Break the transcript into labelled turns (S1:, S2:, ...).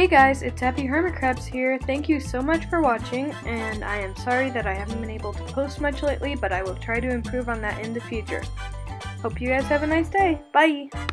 S1: Hey guys, it's Happy Hermit Crabs here. Thank you so much for watching, and I am sorry that I haven't been able to post much lately, but I will try to improve on that in the future. Hope you guys have a nice day. Bye!